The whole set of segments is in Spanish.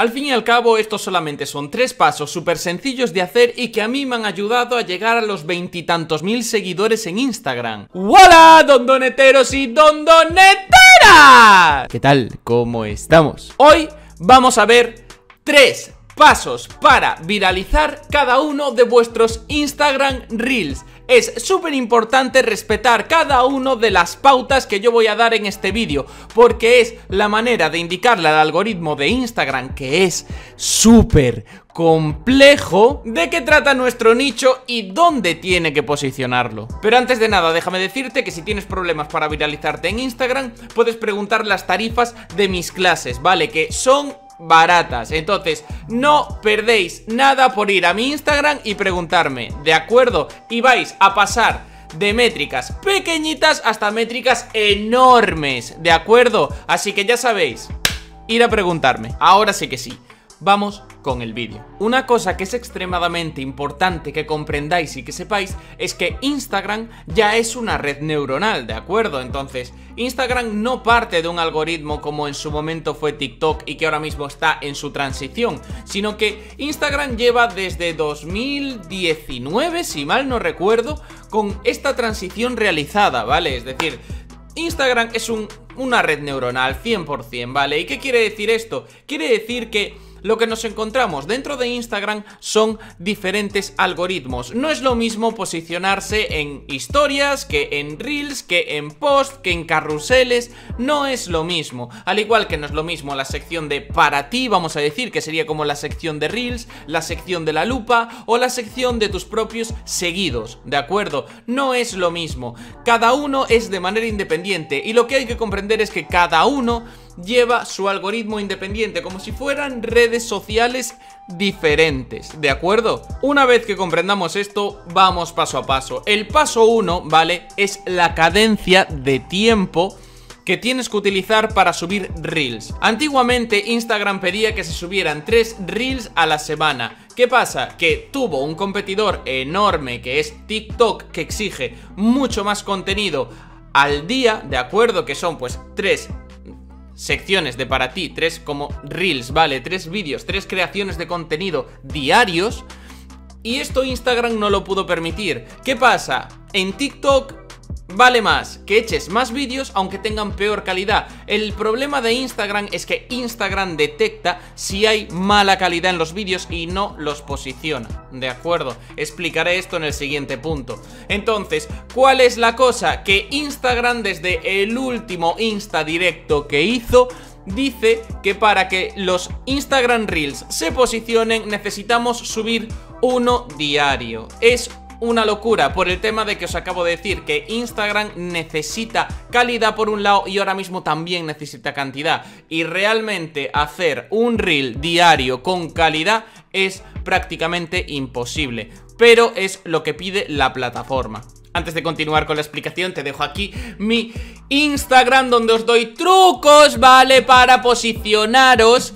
Al fin y al cabo, estos solamente son 3 pasos súper sencillos de hacer y que a mí me han ayudado a llegar a los 20 y tantos mil seguidores en Instagram. ¡Hola, dondoneteros y dondoneteras! ¿Qué tal? ¿Cómo estamos? Hoy vamos a ver 3 pasos para viralizar cada uno de vuestros Instagram Reels. Es súper importante respetar cada una de las pautas que yo voy a dar en este vídeo, porque es la manera de indicarle al algoritmo de Instagram, que es súper complejo, de qué trata nuestro nicho y dónde tiene que posicionarlo. Pero antes de nada, déjame decirte que si tienes problemas para viralizarte en Instagram, puedes preguntar las tarifas de mis clases, ¿vale? Que son baratas, entonces no perdéis nada por ir a mi Instagram y preguntarme, ¿de acuerdo? Y vais a pasar de métricas pequeñitas hasta métricas enormes, ¿de acuerdo? Así que ya sabéis, ir a preguntarme. Ahora sí que sí, vamos con el vídeo. Una cosa que es extremadamente importante que comprendáis y que sepáis es que Instagram ya es una red neuronal, ¿de acuerdo? Entonces, Instagram no parte de un algoritmo como en su momento fue TikTok y que ahora mismo está en su transición, sino que Instagram lleva desde 2019, si mal no recuerdo, con esta transición realizada, ¿vale? Es decir, Instagram es una red neuronal 100%, ¿vale? ¿Y qué quiere decir esto? Quiere decir que lo que nos encontramos dentro de Instagram son diferentes algoritmos. No es lo mismo posicionarse en historias, que en reels, que en post, que en carruseles. No es lo mismo. Al igual que no es lo mismo la sección de para ti, vamos a decir, que sería como la sección de reels, la sección de la lupa o la sección de tus propios seguidos, ¿de acuerdo? No es lo mismo. Cada uno es de manera independiente y lo que hay que comprender es que cada uno lleva su algoritmo independiente, como si fueran redes sociales diferentes, ¿de acuerdo? Una vez que comprendamos esto, vamos paso a paso. El paso 1, ¿vale? Es la cadencia de tiempo que tienes que utilizar para subir Reels. Antiguamente Instagram pedía que se subieran 3 Reels a la semana. ¿Qué pasa? Que tuvo un competidor enorme que es TikTok, que exige mucho más contenido al día, ¿de acuerdo? Que son pues 3 secciones de para ti, 3 como reels, ¿vale? 3 vídeos, 3 creaciones de contenido diarios. Y esto Instagram no lo pudo permitir. ¿Qué pasa? En TikTok vale más que eches más vídeos aunque tengan peor calidad. El problema de Instagram es que Instagram detecta si hay mala calidad en los vídeos y no los posiciona, ¿de acuerdo? Explicaré esto en el siguiente punto. Entonces, ¿cuál es la cosa? Que Instagram, desde el último Insta directo que hizo, dice que para que los Instagram Reels se posicionen necesitamos subir uno diario. Es una locura por el tema de que os acabo de decir que Instagram necesita calidad por un lado y ahora mismo también necesita cantidad. Y realmente hacer un reel diario con calidad es prácticamente imposible, pero es lo que pide la plataforma. Antes de continuar con la explicación, te dejo aquí mi Instagram, donde os doy trucos, ¿vale? Para posicionaros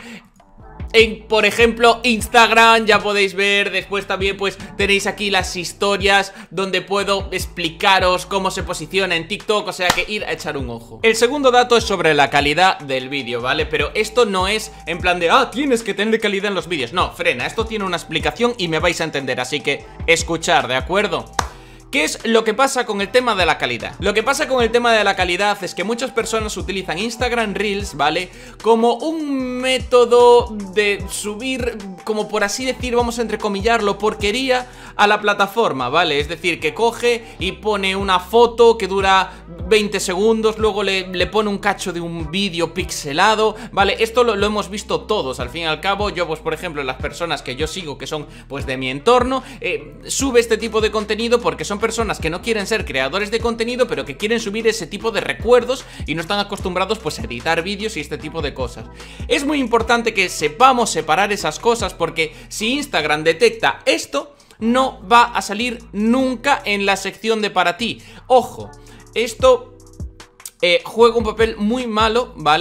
en, por ejemplo, Instagram, ya podéis ver. Después también pues tenéis aquí las historias donde puedo explicaros cómo se posiciona en TikTok, o sea que ir a echar un ojo. El segundo dato es sobre la calidad del vídeo, ¿vale? Pero esto no es en plan de, tienes que tener calidad en los vídeos. No, frena, esto tiene una explicación y me vais a entender, así que escuchar, ¿de acuerdo? ¿Qué es lo que pasa con el tema de la calidad? Lo que pasa con el tema de la calidad es que muchas personas utilizan Instagram Reels, ¿vale? Como un método de subir, como por así decir, vamos a entrecomillarlo, porquería a la plataforma, ¿vale? Es decir, que coge y pone una foto que dura 20 segundos, luego le pone un cacho de un vídeo pixelado, ¿vale? Esto lo hemos visto todos, al fin y al cabo. Yo, pues por ejemplo, las personas que yo sigo, que son pues de mi entorno, sube este tipo de contenido porque son personas que no quieren ser creadores de contenido, pero que quieren subir ese tipo de recuerdos y no están acostumbrados pues a editar vídeos y este tipo de cosas. Es muy importante que sepamos separar esas cosas, porque si Instagram detecta esto, no va a salir nunca en la sección de para ti. Ojo, esto juega un papel muy malo, ¿vale?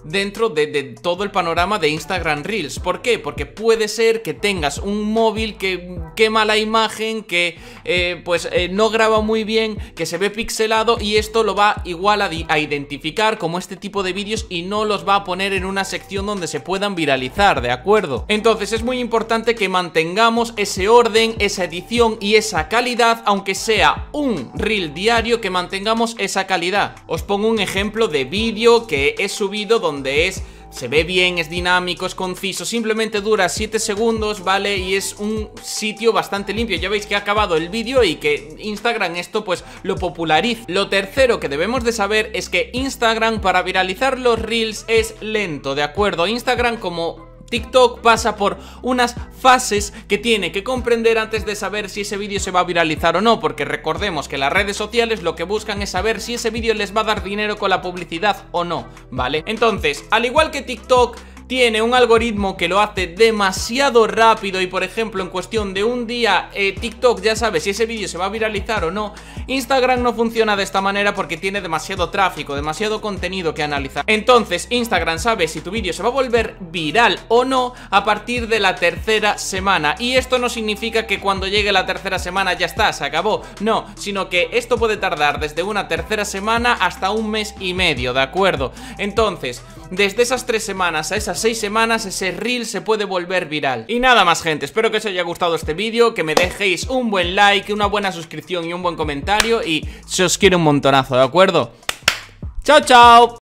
dentro de todo el panorama de Instagram Reels. ¿Por qué? Porque puede ser que tengas un móvil que quema la imagen, que no graba muy bien, que se ve pixelado, y esto lo va igual a identificar como este tipo de vídeos y no los va a poner en una sección donde se puedan viralizar, ¿de acuerdo? Entonces es muy importante que mantengamos ese orden, esa edición y esa calidad, aunque sea un reel diario, que mantengamos esa calidad. Os pongo un ejemplo de vídeo que he subido donde se ve bien, es dinámico, es conciso, simplemente dura 7 segundos, ¿vale? Y es un sitio bastante limpio. Ya veis que ha acabado el vídeo y que Instagram esto pues lo populariza. Lo tercero que debemos de saber es que Instagram, para viralizar los Reels, es lento, ¿de acuerdo? Instagram, como TikTok, pasa por unas fases que tiene que comprender antes de saber si ese vídeo se va a viralizar o no, porque recordemos que las redes sociales lo que buscan es saber si ese vídeo les va a dar dinero con la publicidad o no, ¿vale? Entonces, al igual que TikTok tiene un algoritmo que lo hace demasiado rápido y, por ejemplo, en cuestión de un día TikTok ya sabe si ese vídeo se va a viralizar o no, Instagram no funciona de esta manera porque tiene demasiado tráfico, demasiado contenido que analizar. Entonces Instagram sabe si tu vídeo se va a volver viral o no a partir de la tercera semana, y esto no significa que cuando llegue la tercera semana ya está, se acabó, no, sino que esto puede tardar desde una tercera semana hasta un mes y medio, ¿de acuerdo? Entonces, desde esas 3 semanas a esas 6 semanas ese reel se puede volver viral. Y nada más, gente, espero que os haya gustado este vídeo, que me dejéis un buen like, una buena suscripción y un buen comentario, y se os quiere un montonazo, ¿de acuerdo? ¡Chao, chao!